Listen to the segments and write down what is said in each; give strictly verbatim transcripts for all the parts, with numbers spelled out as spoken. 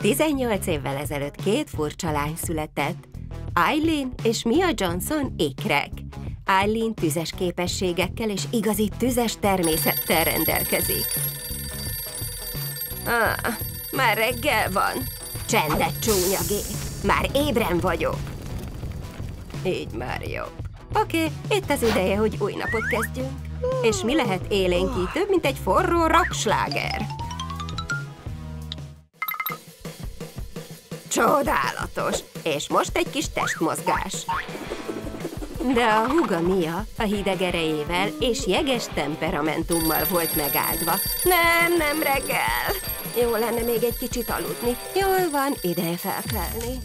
tizennyolc évvel ezelőtt két furcsa lány született. Eileen és Mia Johnson ikrek. Eileen tüzes képességekkel és igazi tüzes természettel rendelkezik. Ah, már reggel van. Csendet, csúnya gép. Már ébren vagyok. Így már jobb. Oké, okay, itt az ideje, hogy új napot kezdjünk. És mi lehet élénkítőbb, mint egy forró rocksláger? Csodálatos! És most egy kis testmozgás. De a húga Mia a hideg erejével és jeges temperamentummal volt megáldva. Nem, nem reggel! Jó lenne még egy kicsit aludni. Jól van, ideje felkelni.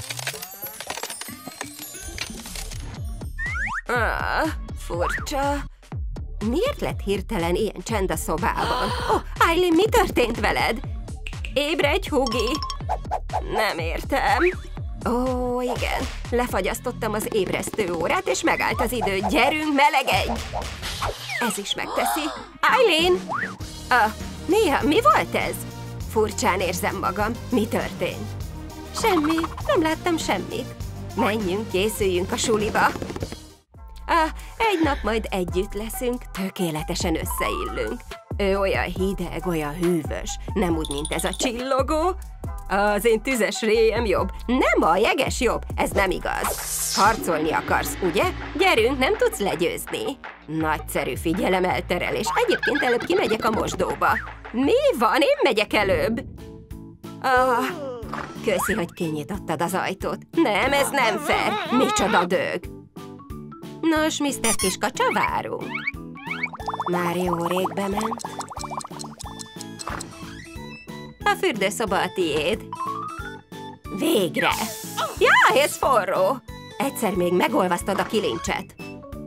Ah, furcsa. Miért lett hirtelen ilyen csend a szobában? Ó, oh, Eileen, mi történt veled? Ébredj, Hugi! Nem értem. Ó, oh, igen. Lefagyasztottam az ébresztő órát, és megállt az idő. Gyerünk, melegedj! Ez is megteszi. Eileen! Ah, Mia, mi volt ez? Furcsán érzem magam. Mi történt? Semmi. Nem láttam semmit. Menjünk, készüljünk a suliba. Ah, egy nap majd együtt leszünk, tökéletesen összeillünk. Ő olyan hideg, olyan hűvös, nem úgy, mint ez a csillogó. Az én tüzes réjem jobb, nem a jeges jobb, ez nem igaz. Harcolni akarsz, ugye? Gyerünk, nem tudsz legyőzni. Nagyszerű figyelemelterelés, egyébként előbb kimegyek a mosdóba. Mi van? Én megyek előbb. Ah, köszi, hogy kinyitottad az ajtót. Nem, ez nem fair. Micsoda dög. Nos, miszter Kiskacsa, várunk. Már jó rég bement. A fürdőszoba a tiéd. Végre! Jaj, ez forró! Egyszer még megolvasztod a kilincset.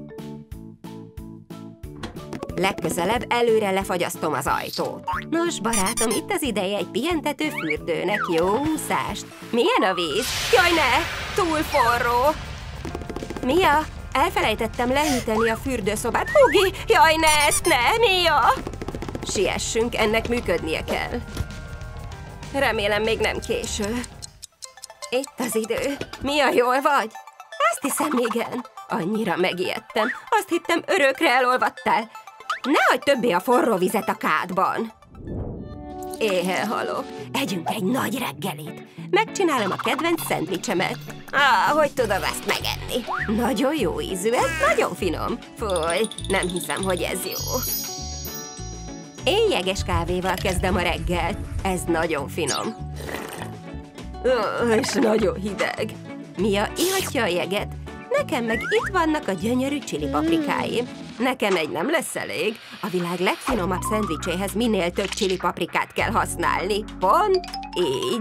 Legközelebb előre lefagyasztom az ajtót. Nos, barátom, itt az ideje egy pihentető fürdőnek. Jó úszást! Milyen a víz? Jaj, ne! Túl forró! Mia, elfelejtettem lehűteni a fürdőszobát. Hugi! Jaj, ne, ezt ne! Mia! Siessünk, ennek működnie kell. Remélem, még nem késő. Itt az idő. Mia, jól vagy? Azt hiszem, igen. Annyira megijedtem. Azt hittem, örökre elolvadtál. Ne hagyd többé a forró vizet a kádban. Éhen halok. Együnk egy nagy reggelit. Megcsinálom a kedvenc szendvicsemet. Ah, hogy tudom ezt megenni? Nagyon jó ízű, ez nagyon finom. Fúj, nem hiszem, hogy ez jó. Én jeges kávéval kezdem a reggelt. Ez nagyon finom. Oh, és nagyon hideg. Mia ihatja a jeget. Nekem meg itt vannak a gyönyörű csili paprikáim. Nekem egy nem lesz elég. A világ legfinomabb szendvicséhez minél több csili paprikát kell használni. Pont így.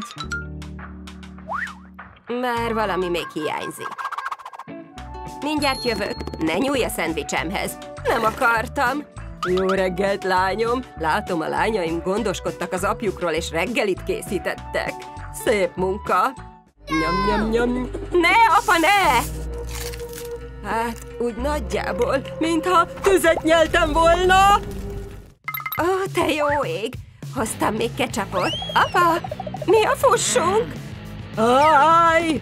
Már valami még hiányzik. Mindjárt jövök. Ne nyúlj a szendvicsemhez. Nem akartam. Jó reggelt, lányom! Látom, a lányaim gondoskodtak az apjukról, és reggelit készítettek. Szép munka! Nyam, nyam, nyam! Ne, apa, ne! Hát, úgy nagyjából, mintha tüzet nyeltem volna! Ó, oh, te jó ég! Hoztam még ketchupot. Apa, mi a fussunk? Áj!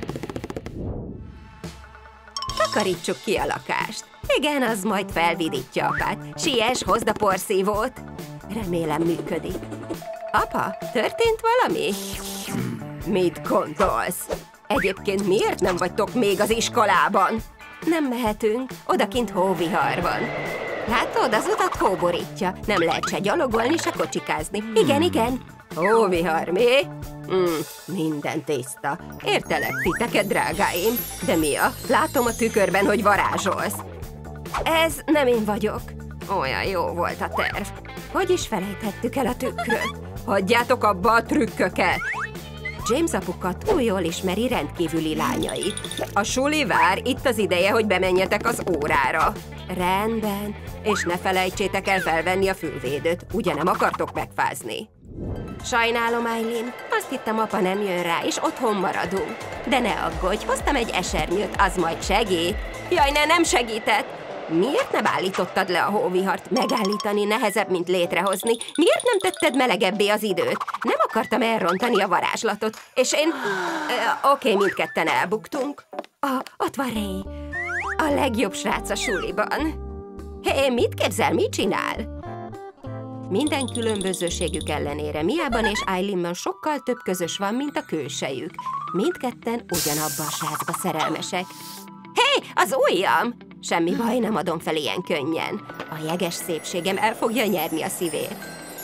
Takarítsuk ki a lakást. Igen, az majd felvidítja apát. Siess, hozd a porszívót. Remélem működik. Apa, történt valami? Mit gondolsz? Egyébként miért nem vagytok még az iskolában? Nem mehetünk, odakint hóvihar van. Látod, az utat hó borítja. Nem lehet se gyalogolni, se kocsikázni. Igen, igen. Hóvihar, mi? Mm, minden tiszta. Értelek titeket, drágáim. De Mia, látom a tükörben, hogy varázsolsz. Ez nem én vagyok. Olyan jó volt a terv. Hogy is felejthettük el a tükröt? Hagyjátok abba a trükköket! James apuka túl jól ismeri rendkívüli lányait. A suli vár, itt az ideje, hogy bemenjetek az órára. Rendben, és ne felejtsétek el felvenni a fülvédőt, ugye nem akartok megfázni. Sajnálom, Eileen, azt hittem, apa nem jön rá, és otthon maradunk. De ne aggódj, hoztam egy esernyőt, az majd segít. Jaj, ne, nem segített! Miért nem állítottad le a hóvihart? Megállítani nehezebb, mint létrehozni. Miért nem tetted melegebbé az időt? Nem akartam elrontani a varázslatot, és én... Uh, Oké, okay, mindketten elbuktunk. Ah, ott van Ray. A legjobb srác a suliban. Hé, hey, mit képzel, mit csinál? Minden különbözőségük ellenére Miában és Aileenban sokkal több közös van, mint a külsejük. Mindketten ugyanabba a srácba szerelmesek. Hé, hey, az ujjam! Semmi baj, nem adom fel ilyen könnyen. A jeges szépségem el fogja nyerni a szívét.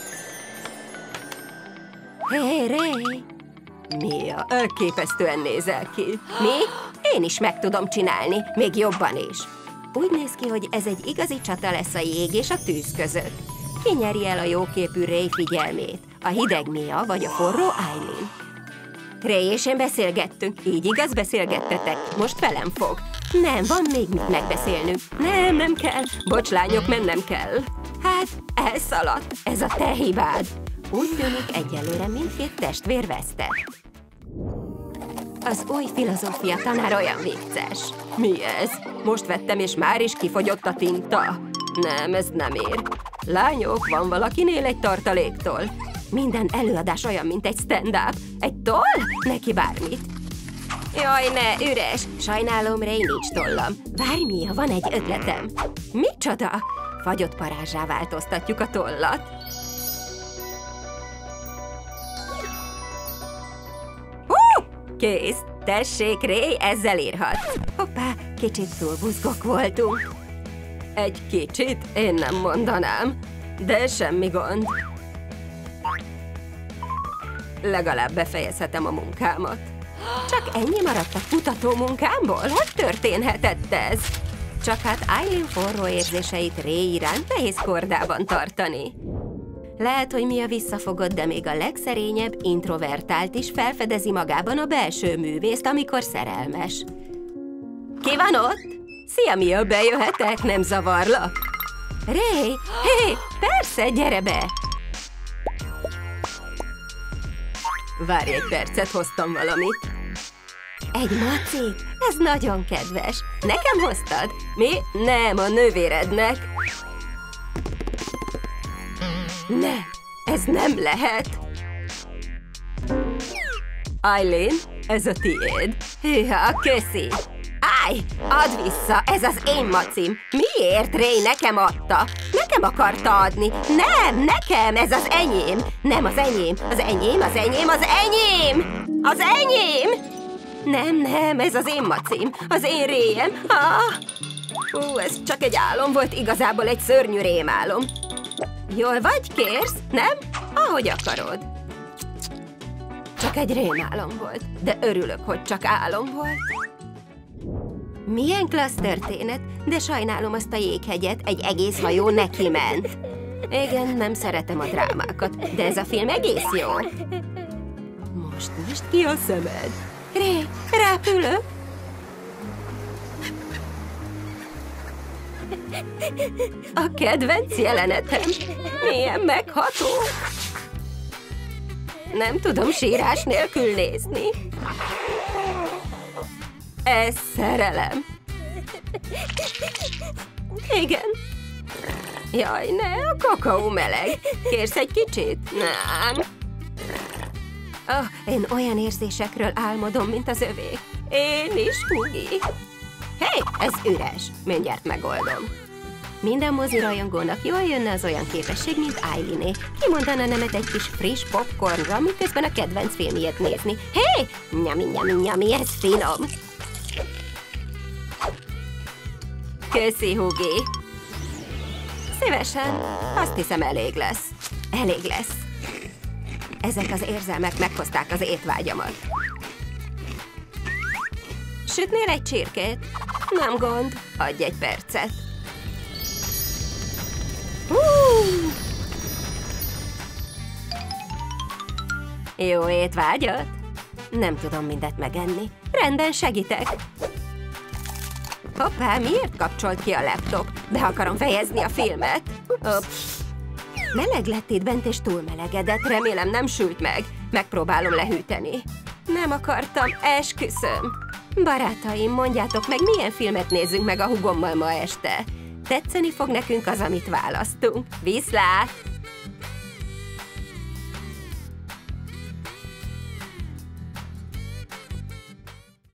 Hé, hey, Ray! Mia, elképesztően nézel ki. Mi? Én is meg tudom csinálni, még jobban is. Úgy néz ki, hogy ez egy igazi csata lesz a jég és a tűz között. Ki nyeri el a jóképű Ray figyelmét? A hideg Mia vagy a forró Aileen? Ray és én beszélgettünk, így igaz, beszélgettetek. Most velem fog. Nem, van még mit megbeszélnünk. Nem, nem kell. Bocs, lányok, mennem kell. Hát, elszaladt. Ez a te hibád. Úgy tűnik, egyelőre mindkét testvér vesztett. Az új filozófia tanár olyan vicces. Mi ez? Most vettem, és már is kifogyott a tinta. Nem, ez nem ér. Lányok, van valakinél egy tartaléktoll? Minden előadás olyan, mint egy stand-up. Egy toll? Neki bármit. Jaj, ne, üres! Sajnálom, Ray, nincs tollam. Várj, Mia, van egy ötletem. Micsoda? Fagyott parázsá változtatjuk a tollat. Hú! Kész! Tessék, Ray, ezzel írhat. Hoppá, kicsit túl buzgok voltunk. Egy kicsit? Én nem mondanám. De semmi gond. Legalább befejezhetem a munkámat. Csak ennyi maradt a kutató munkámból? Hogy történhetett ez? Csak hát Aileen forró érzéseit Ray iránt nehéz kordában tartani. Lehet, hogy Mia visszafogott, de még a legszerényebb, introvertált is felfedezi magában a belső művészt, amikor szerelmes. Ki van ott? Szia, Mia, bejöhetek? Nem zavarlak? Ray! Hé, hey, persze, gyere be! Várj egy percet, hoztam valamit. Egy macit? Ez nagyon kedves. Nekem hoztad? Mi? Nem, a nővérednek. Nem, ez nem lehet. Aileen, ez a tiéd. Hűha, köszi. Állj, add vissza, ez az én macim. Miért Ray nekem adta? Nekem akarta adni. Nem, nekem, ez az enyém. Nem az enyém, az enyém, az enyém, az enyém. Az enyém. Nem, nem, ez az én macim, az én Rayem. Ah. Ú, ez csak egy álom volt, igazából egy szörnyű rémálom. Jól vagy, kérsz? Nem? Ahogy akarod. Csak egy rémálom volt, de örülök, hogy csak álom volt. Milyen klassz történet, de sajnálom azt a jéghegyet, egy egész hajó neki ment. Igen, nem szeretem a drámákat, de ez a film egész jó. Most nyisd ki a szemed. Ray, rápülök. A kedvenc jelenetem. Milyen megható. Nem tudom sírás nélkül nézni. Ez szerelem. Igen. Jaj, ne, a kakaó meleg. Kérsz egy kicsit? Nem. Oh, én olyan érzésekről álmodom, mint az övék. Én is, Hugi. Hé, hey, ez üres. Mindjárt megoldom. Minden mozirajongónak jól jönne az olyan képesség, mint Aileené. Ki mondana nemet egy kis friss popcornra, miközben a kedvenc filmjét nézni. Hé, hey, nyami, nyami, nyami, ez finom. Köszi, Hugi. Szívesen. Azt hiszem, elég lesz. Elég lesz. Ezek az érzelmek meghozták az étvágyamat. Sütnél egy csirkét? Nem gond. Adj egy percet. Uh! Jó étvágyat? Nem tudom mindet megenni. Rendben, segítek. Hoppá, miért kapcsolt ki a laptop? Be akarom fejezni a filmet. Ups. Meleg lett itt bent, és túl melegedett. Remélem nem sült meg. Megpróbálom lehűteni. Nem akartam, esküszöm. Barátaim, mondjátok meg, milyen filmet nézzünk meg a hugommal ma este. tetszeni fog nekünk az, amit választunk. Viszlát!